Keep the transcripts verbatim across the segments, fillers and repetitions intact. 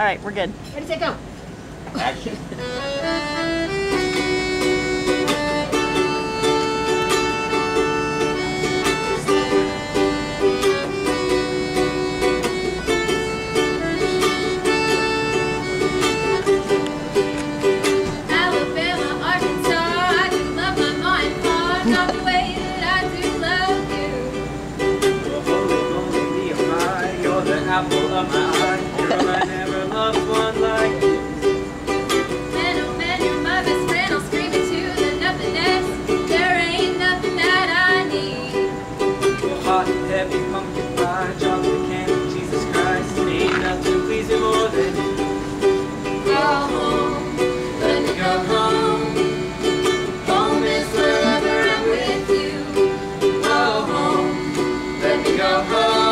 right, we're good. Ready, set, go. Action. Apple of my eye, girl, I never loved one like you. Man, oh man, you're my best friend. I'll scream it to the nothingness. There ain't nothing that I need. You're hot and heavy, pumpkin pie, chocolate candy, Jesus Christ. Ain't nothing please you more than you. Go home, let me go home. Home is wherever I'm with you. Go home, let me go home.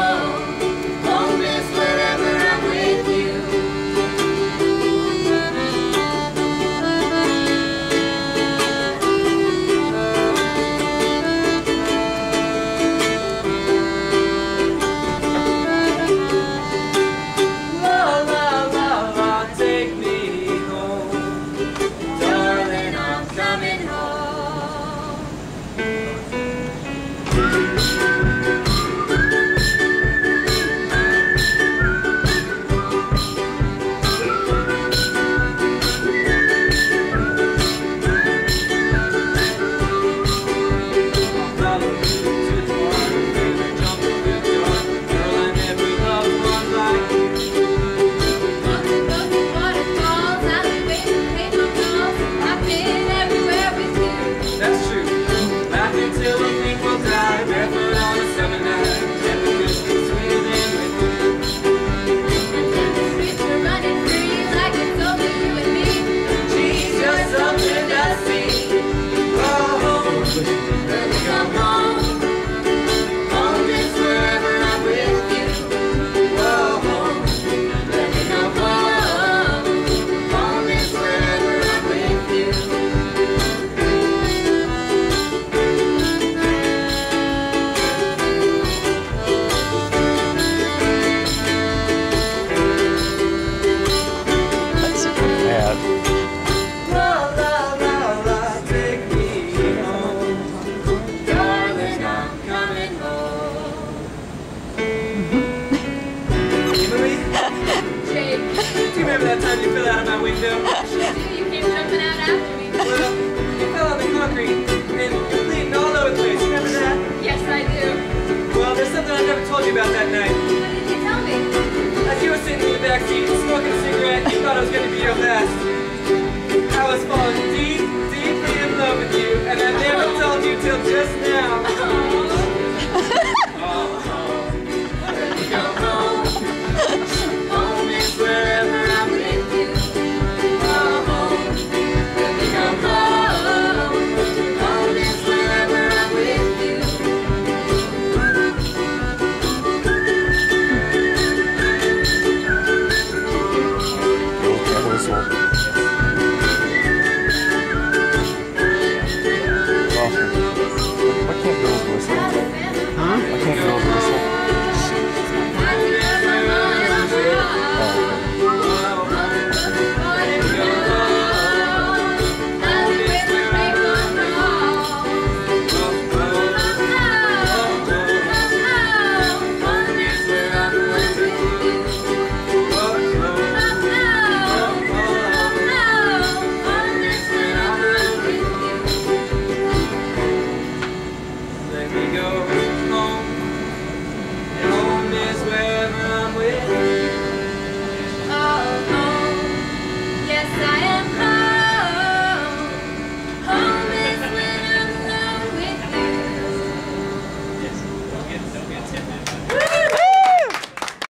Remember that time you fell out of my window? You came jumping out after me. Well, you fell on the concrete and bleeding all over the place. You remember that? Yes, I do. Well, there's something I never told you about that night. What did you tell me? As you were sitting in the back seat smoking a cigarette, you thought I was going to be your last.